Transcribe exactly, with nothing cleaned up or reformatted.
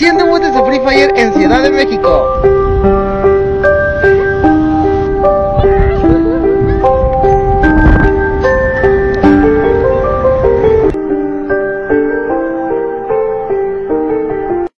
Haciendo mods de Free Fire en Ciudad de México.